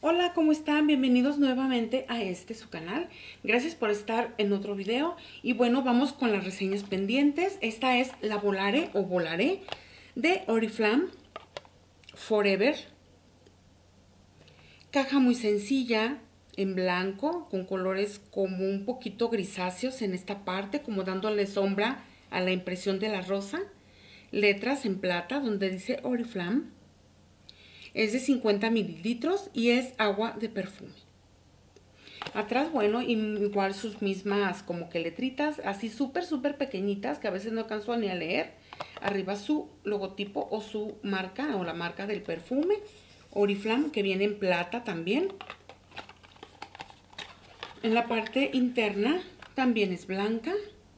Hola, ¿cómo están? Bienvenidos nuevamente a su canal. Gracias por estar en otro video. Y bueno, vamos con las reseñas pendientes. Esta es la Volare o Volare de Oriflame Forever. Caja muy sencilla, en blanco, con colores como un poquito grisáceos en esta parte, como dándole sombra a la impresión de la rosa. Letras en plata donde dice Oriflame. Es de 50 mililitros y es agua de perfume. Atrás, bueno, igual sus mismas como que letritas, así súper pequeñitas, que a veces no alcanzo ni a leer. Arriba su logotipo o su marca, o la marca del perfume. Oriflame, que viene en plata también. En la parte interna también es blanca.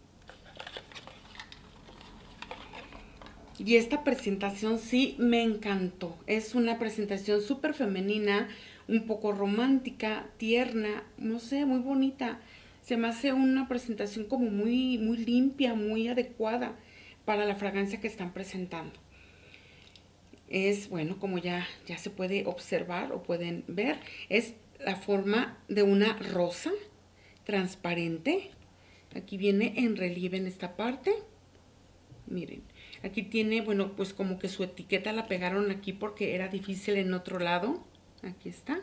Y esta presentación sí me encantó. Es una presentación súper femenina, un poco romántica, tierna, no sé, muy bonita. Se me hace una presentación como muy limpia, muy adecuada para la fragancia que están presentando. Es, bueno, como ya se puede observar o pueden ver, es la forma de una rosa transparente. Aquí viene en relieve en esta parte. Miren, aquí tiene, bueno, pues como que su etiqueta la pegaron aquí porque era difícil en otro lado. Aquí está.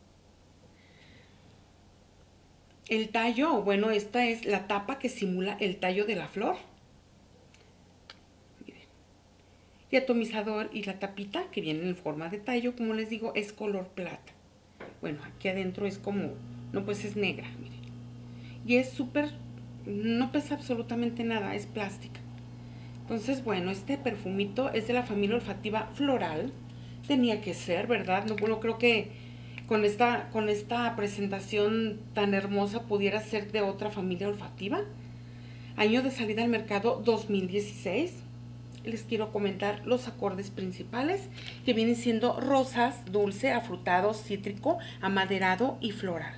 El tallo, bueno, esta es la tapa que simula el tallo de la flor. Miren. Y atomizador y la tapita que viene en forma de tallo, como les digo, es color plata. Bueno, aquí adentro es como, no, pues es negra, miren. Y es súper, no pesa absolutamente nada, es plástica. Entonces, bueno, este perfumito es de la familia olfativa floral. Tenía que ser, ¿verdad? No, bueno, creo que con esta presentación tan hermosa pudiera ser de otra familia olfativa. Año de salida al mercado 2016. Les quiero comentar los acordes principales, que vienen siendo rosas, dulce, afrutado, cítrico, amaderado y floral.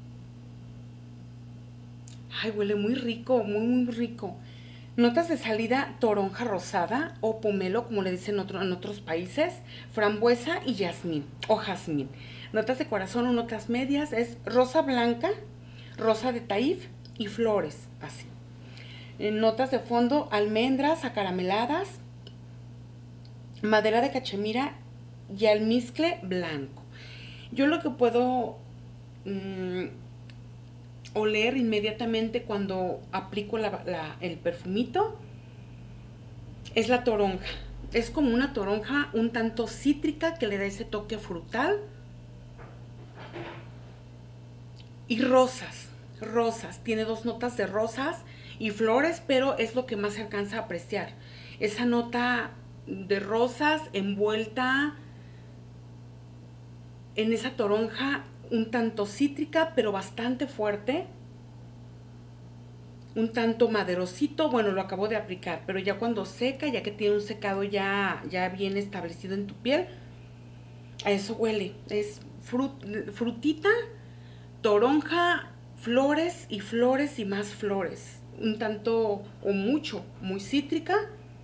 Ay, huele muy rico, muy rico. Notas de salida: toronja rosada o pomelo, como le dicen en otros países, frambuesa y jazmín o jazmín. Notas de corazón o notas medias es rosa blanca, rosa de taif y flores, así. Notas de fondo: almendras acarameladas, madera de cachemira y almizcle blanco. Yo lo que puedo oler inmediatamente cuando aplico el perfumito es la toronja. Es como una toronja un tanto cítrica que le da ese toque frutal. Y rosas. Tiene dos notas de rosas y flores, pero es lo que más se alcanza a apreciar. Esa nota de rosas envuelta en esa toronja un tanto cítrica, pero bastante fuerte. Un tanto maderosito, bueno, lo acabo de aplicar, pero ya cuando seca, ya que tiene un secado ya bien establecido en tu piel, a eso huele. Es frutita, toronja, flores y más flores. Un tanto o mucho, muy cítrica.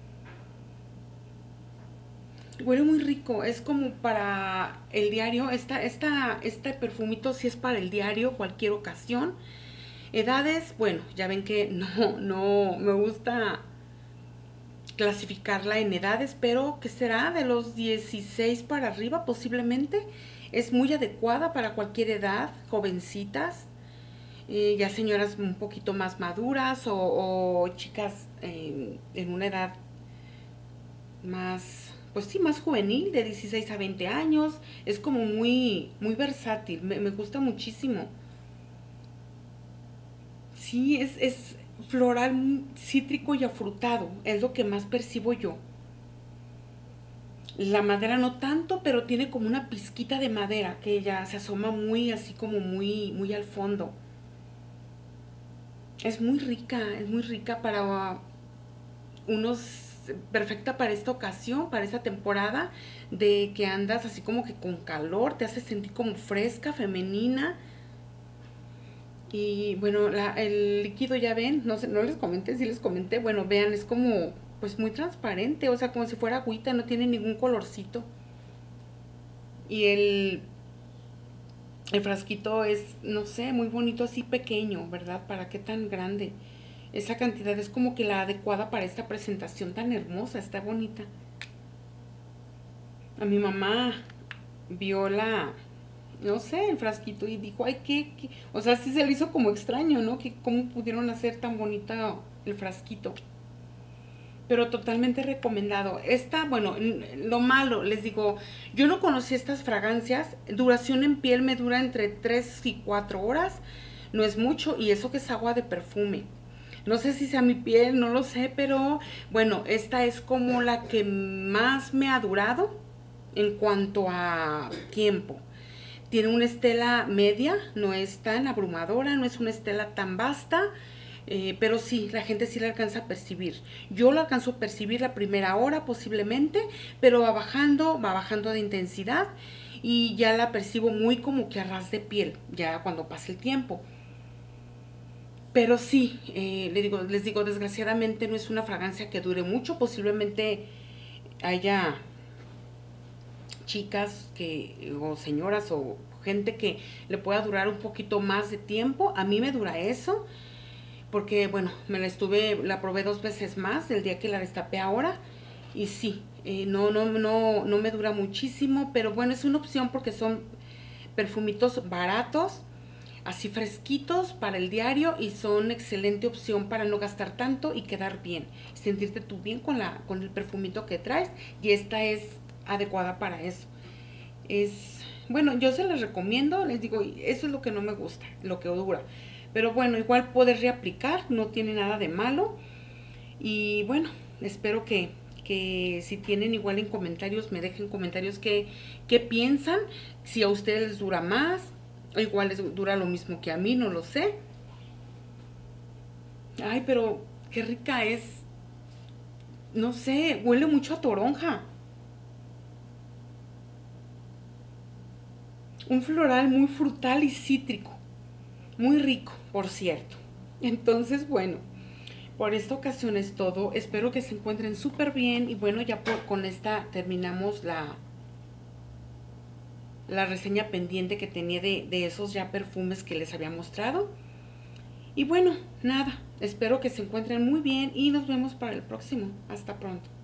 Huele muy rico, es como para el diario. Este perfumito sí es para el diario, cualquier ocasión. Edades, bueno, ya ven que no me gusta clasificarla en edades, pero que será de los 16 para arriba posiblemente. Es muy adecuada para cualquier edad, jovencitas, ya señoras un poquito más maduras o chicas en una edad más, pues sí, más juvenil, de 16 a 20 años. Es como muy versátil, me gusta muchísimo. Sí, es floral, cítrico y afrutado, es lo que más percibo yo. La madera no tanto, pero tiene como una pizquita de madera que ya se asoma muy así como muy al fondo. Es muy rica para perfecta para esta ocasión, para esta temporada de que andas así como que con calor, te hace sentir como fresca, femenina. Y bueno, el líquido ya ven, no sé, no les comenté, sí les comenté, bueno, vean, es como pues muy transparente, o sea, como si fuera agüita, no tiene ningún colorcito. Y El frasquito es, no sé, muy bonito, así pequeño, ¿verdad? ¿Para qué tan grande? Esa cantidad es como que la adecuada para esta presentación tan hermosa, está bonita. A mi mamá vio no sé, el frasquito y dijo, ay, ¿qué? O sea, sí se le hizo como extraño, ¿no? Que cómo pudieron hacer tan bonita el frasquito. Pero totalmente recomendado. Esta, bueno, lo malo, les digo, yo no conocí estas fragancias. Duración en piel me dura entre 3 y 4 horas. No es mucho y eso que es agua de perfume. No sé si sea mi piel, no lo sé, pero bueno, esta es como la que más me ha durado en cuanto a tiempo. Tiene una estela media, no es tan abrumadora, no es una estela tan vasta, pero sí, la gente sí la alcanza a percibir. Yo la alcanzo a percibir la primera hora posiblemente, pero va bajando de intensidad y ya la percibo muy como que a ras de piel, ya cuando pasa el tiempo. Pero sí, les digo, desgraciadamente no es una fragancia que dure mucho, posiblemente haya chicas que, o señoras o gente que le pueda durar un poquito más de tiempo. A mí me dura eso, porque bueno, la probé 2 veces más el día que la destapé ahora. Y sí, no me dura muchísimo, pero bueno, es una opción porque son perfumitos baratos, así fresquitos para el diario y son excelente opción para no gastar tanto y quedar bien, sentirte tú bien con el perfumito que traes y esta es adecuada para eso. Es, bueno, yo se las recomiendo, les digo, eso es lo que no me gusta, lo que dura. Pero bueno, igual poder reaplicar, no tiene nada de malo. Y bueno, espero que si tienen igual en comentarios, me dejen comentarios qué piensan, si a ustedes les dura más, o igual les dura lo mismo que a mí, no lo sé. Ay, pero qué rica es, no sé, huele mucho a toronja. Un floral muy frutal y cítrico. Muy rico, por cierto. Entonces, bueno, por esta ocasión es todo. Espero que se encuentren súper bien. Y bueno, con esta terminamos la reseña pendiente que tenía de esos ya perfumes que les había mostrado. Y bueno, nada, espero que se encuentren muy bien y nos vemos para el próximo. Hasta pronto.